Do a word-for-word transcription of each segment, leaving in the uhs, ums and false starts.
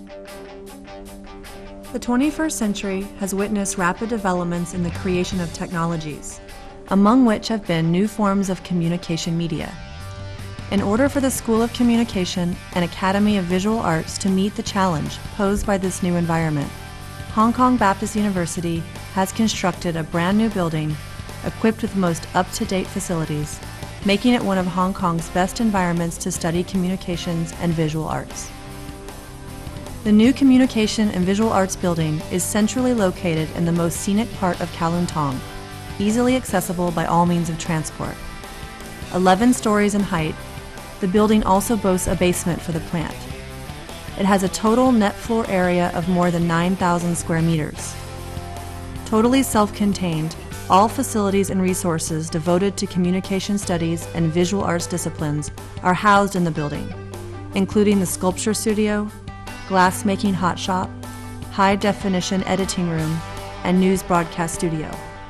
The twenty-first century has witnessed rapid developments in the creation of technologies, among which have been new forms of communication media. In order for the School of Communication and Academy of Visual Arts to meet the challenge posed by this new environment, Hong Kong Baptist University has constructed a brand new building equipped with the most up-to-date facilities, making it one of Hong Kong's best environments to study communications and visual arts. The new Communication and Visual Arts building is centrally located in the most scenic part of Kowloon Tong, easily accessible by all means of transport. eleven stories in height, the building also boasts a basement for the plant. It has a total net floor area of more than nine thousand square meters. Totally self-contained, all facilities and resources devoted to communication studies and visual arts disciplines are housed in the building, including the sculpture studio, glass-making hot shop, high-definition editing room, and news broadcast studio.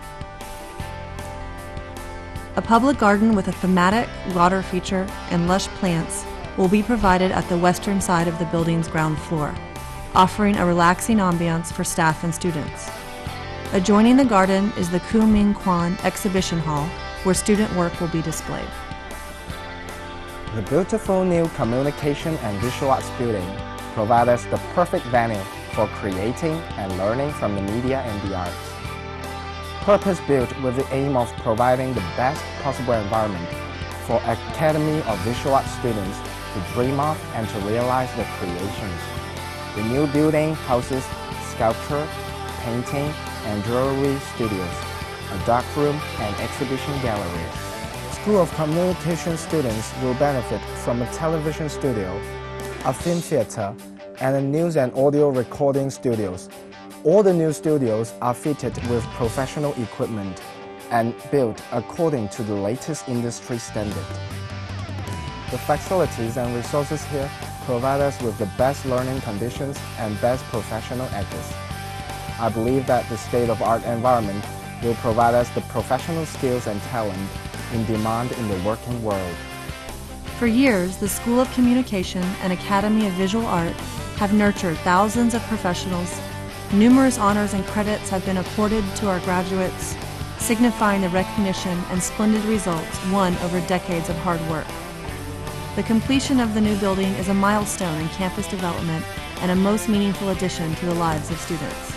A public garden with a thematic water feature and lush plants will be provided at the western side of the building's ground floor, offering a relaxing ambiance for staff and students. Adjoining the garden is the Ming exhibition hall, where student work will be displayed. The beautiful new Communication and Visual Arts building provides us the perfect venue for creating and learning from the media and the arts. Purpose-built with the aim of providing the best possible environment for Academy of Visual Arts students to dream of and to realize their creations. The new building houses sculpture, painting, and jewelry studios, a darkroom and exhibition gallery. School of Communication students will benefit from a television studio, a film theater, and a news and audio recording studios. All the new studios are fitted with professional equipment and built according to the latest industry standard. The facilities and resources here provide us with the best learning conditions and best professional actors. I believe that the state-of-the-art environment will provide us the professional skills and talent in demand in the working world. For years, the School of Communication and Academy of Visual Art have nurtured thousands of professionals. Numerous honors and credits have been accorded to our graduates, signifying the recognition and splendid results won over decades of hard work. The completion of the new building is a milestone in campus development and a most meaningful addition to the lives of students.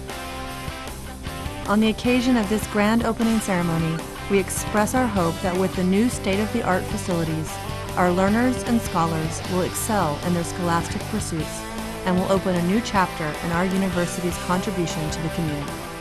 On the occasion of this grand opening ceremony, we express our hope that with the new state-of-the-art facilities, our learners and scholars will excel in their scholastic pursuits and will open a new chapter in our university's contribution to the community.